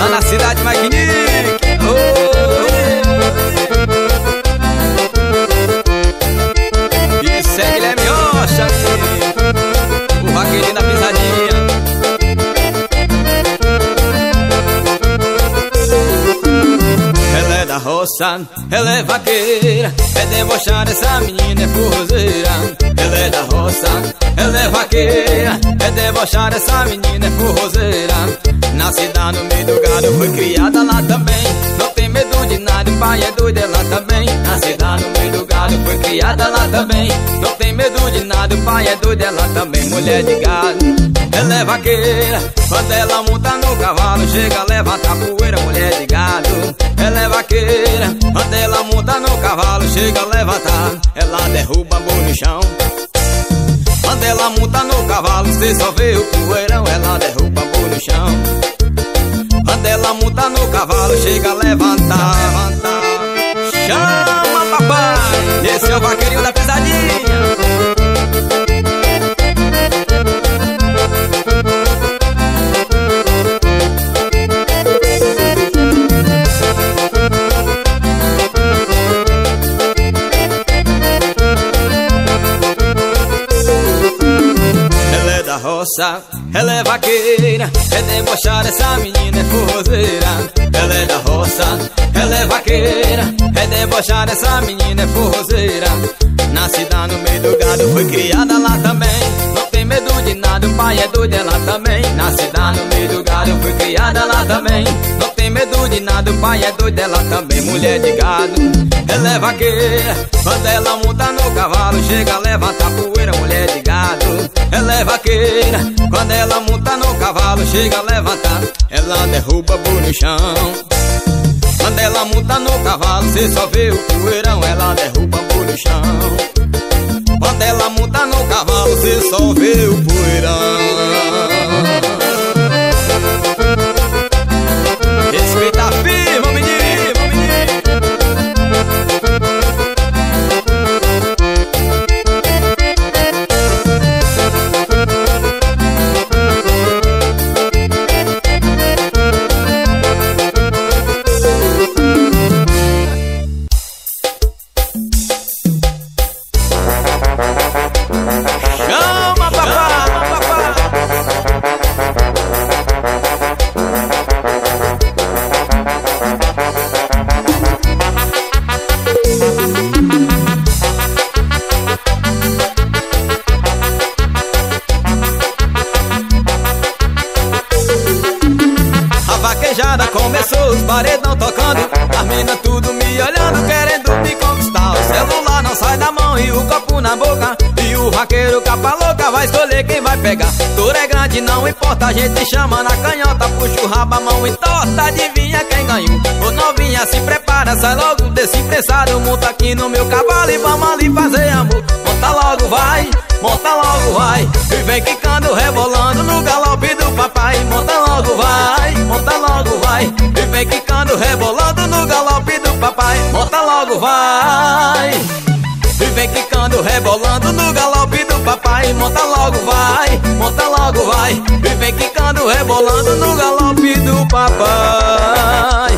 na cidade Magnífica. Isso é Guilherme Rocha, o vaqueirinho da pisadinha. Ela é da roça, ela é vaqueira, é debochada, essa menina é forrozeira. Ela é da roça, ela é vaqueira, é debochada, essa menina é forrozeira. Nascida no meio do gado, foi criada lá também. Não tem medo de nada, o pai é doido, ela também. Nascida no meio do gado, foi criada lá também. Não tem medo de nada, o pai é doido, ela também. Mulher de gado, ela é vaqueira, quando ela monta no cavalo, chega a levantar poeira. Mulher de gado, ela é vaqueira, quando ela monta no cavalo, chega a levantar, ela derruba a mão no chão. Quando ela monta no cavalo, cê só vê o poeirão, ela derruba a mão no chão. Quando ela monta no cavalo, chega a levantar. Chama papai, esse é o vaqueirinho da pisadinha. Roça, ela é vaqueira, é debochada, essa menina é forrozeira. Ela é da roça, ela é vaqueira, é debochada, essa menina é forrozeira. Nascida no meio do gado, foi criada lá também. Não tem medo de nada, o pai é doido, ela também. Nascida no meio do gado, foi criada lá também. Não tem medo de nada, o pai é doido, ela também. Mulher de gado, ela é vaqueira, quando ela monta no cavalo, chega a levantar poeira. Mulher de gado, ela é vaqueira, quando ela monta no cavalo, chega a levantar, ela derruba o no chão. Quando ela monta no cavalo, cê só vê o poeirão, ela derruba o no chão. Quando ela monta no cavalo, cê só vê o poeirão. Respeita a firma, menino. Começou os paredão tocando, as minas tudo me olhando, querendo me conquistar. O celular não sai da mão e o copo na boca, e o vaqueiro capa louca vai escolher quem vai pegar. Touro é grande, não importa, a gente chama na canhota, puxa o rabo, a mão entorta, adivinha quem ganhou. Ô novinha, se prepara, sai logo desse prensado, monta aqui no meu cavalo e vamos ali fazer amor. Monta logo, vai, monta logo, vai, e vem quicando, rebolando no galope do papai. Monta logo, vai, monta logo, vai, e vem quicando, rebolando no galope do papai. Monta logo, vai, e vem quicando, rebolando no galope do papai. Monta logo, vai, monta logo, vai, e vem quicando, rebolando no galope do papai.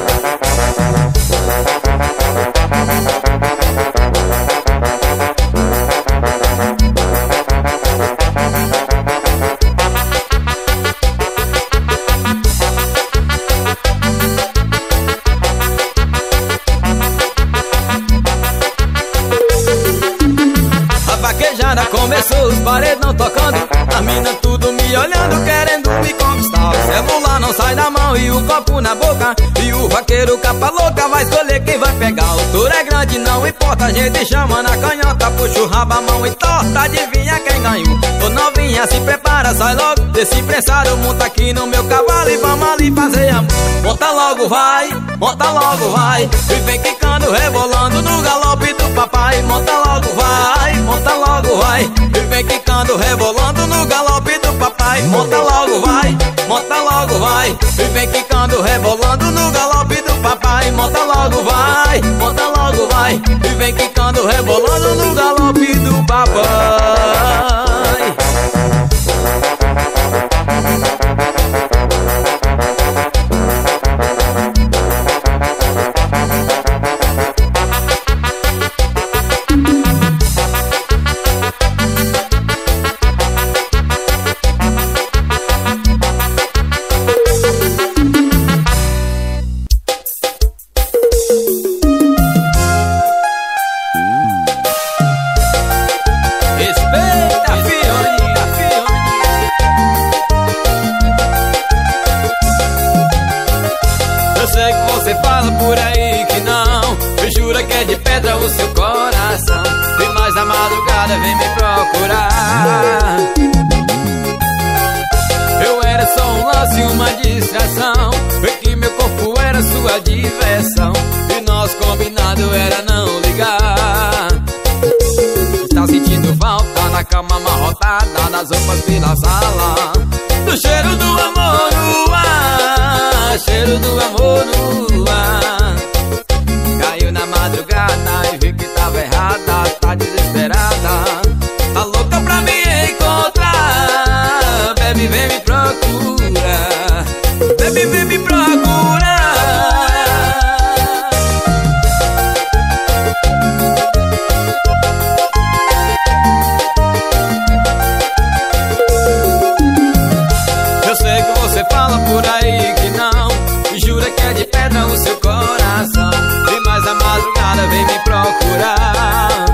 Começou os paredão tocando, a mina tudo me olhando, querendo me conquistar. O celular não sai da mão e o copo na boca, e o vaqueiro capa louca vai escolher quem vai pegar. O touro é grande, não importa, a gente chama na canhota, puxa o rabo, a mão entorta, adivinha quem ganhou. Ô novinha, se prepara, sai logo desse prensado, monta aqui no meu cavalo e vamos ali fazer amor. Monta logo, vai, monta logo, vai, e vem quicando, rebolando no galope do papai. Monta logo, vai, monta logo, vai, e vem quicando, rebolando no galope do papai. Monta logo, vai, monta logo, vai, e vem quicando, rebolando no galope do papai. Monta logo, vai, monta logo, vai, e vem quicando, rebolando no galope do papai. madrugada vem me procurar. Eu era só um lance, uma distração. Foi que meu corpo era sua diversão, e nosso combinado era não ligar. Tá sentindo falta na cama amarrotada, nas roupas pela sala, do cheiro do amor no ar, cheiro do amor no ar. Caiu na madrugada e vi que tava errada, tá desesperada, tá louca pra me encontrar. Baby, vem me procurar, baby, vem me procurar. Eu sei que você fala por aí que não, e jura que é de pedra o seu coração, e mais a madrugada vem me procurar.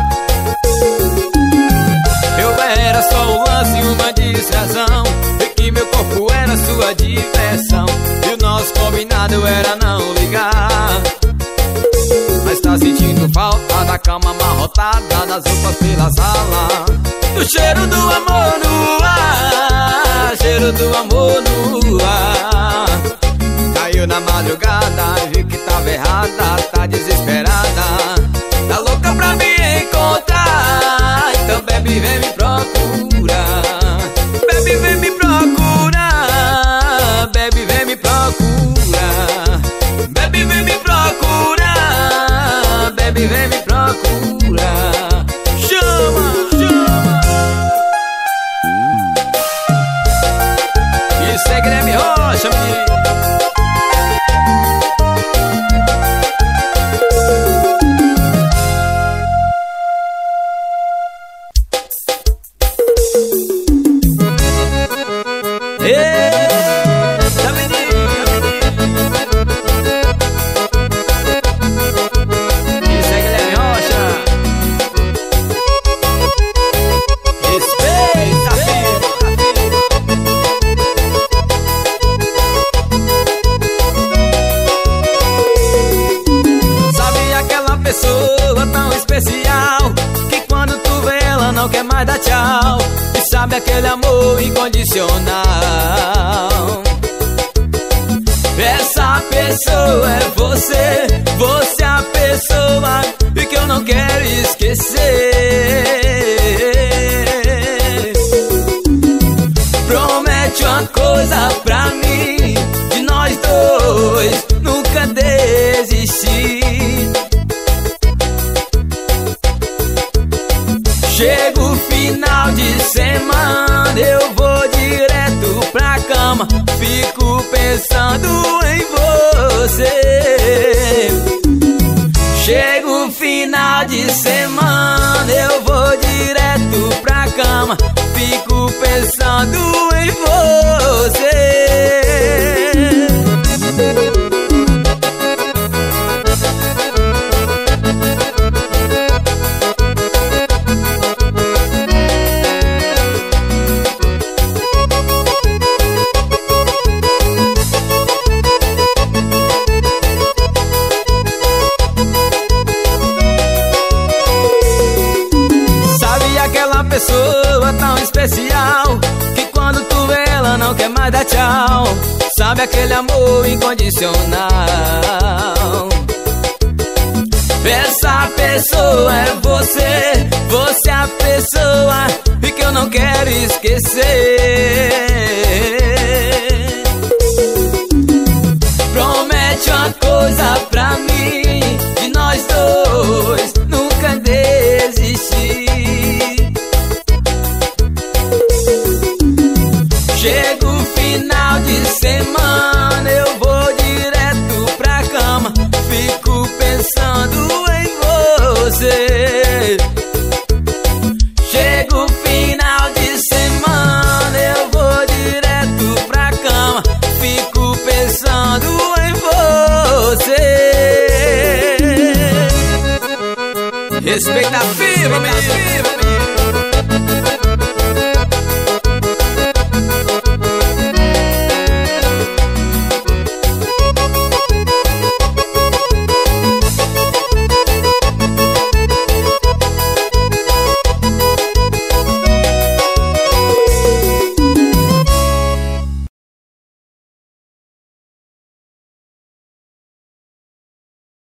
Eu era só um lance, uma distração, e que meu corpo era sua diversão, e o nosso combinado era não ligar. Mas tá sentindo falta da cama amarrotada, das roupas pela sala, do cheiro do amor no ar, cheiro do amor no ar. Caiu na madrugada e vi que tava errada, tá desesperada, tá louca pra me encontrar. Então baby, vem me procurar, baby, vem me procurar, baby, vem me procurar, baby, vem me procurar, baby, vem me procurar. Chama, chama. Isso é Guilherme Rocha, menino. Eita, menino. Isso é Guilherme Rocha. Respeita, filho. Sabe aquela pessoa tão especial que quando tu vê ela não quer mais dar tchau? E sabe aquele amor incondicional? Essa pessoa é você, você é a pessoa e que eu não quero esquecer. Promete uma coisa pra mim, de nós dois nunca desistir. Chega o final de semana, eu vou direto pra cama, fico pensando em você. Chega o final de semana, eu vou direto pra cama, fico pensando em você. Pessoa tão especial que quando tu vê ela não quer mais dar tchau. Sabe aquele amor incondicional? Essa pessoa é você, você é a pessoa e que eu não quero esquecer. Promete uma coisa pra mim, de nós dois nunca desistir. Chega o final de semana, eu vou direto pra cama, fico pensando em você. Chega o final de semana, eu vou direto pra cama, fico pensando em você. Respeita a firma, menino.